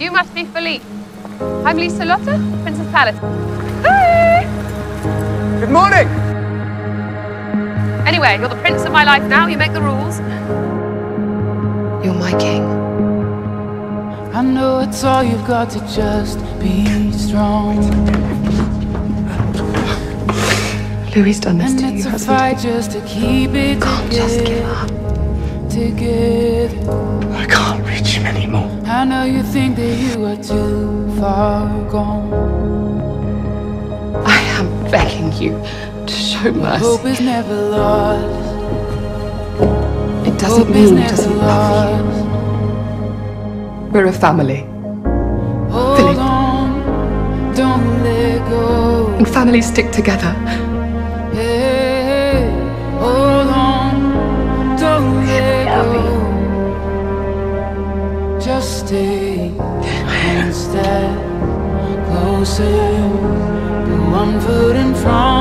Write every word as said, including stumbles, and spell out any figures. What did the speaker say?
You must be Philippe. I'm Liselotte, Princess Palace. Hey! Good morning! Anyway, you're the prince of my life now. You make the rules. You're my king. I know it's all you've got to just be strong. Louis done this And to it's you, a hasn't fight he? just to keep it Can't just give up. together. I can't reach him anymore. I know you think that you are too far gone. I am begging you to show mercy. Hope is never lost. It doesn't Hope is mean he never doesn't love lost. you. We're a family. Hold Philippe. on, don't let go. And families stick together. Hey, hold on, don't let go. Just stay one step closer, put one foot in front.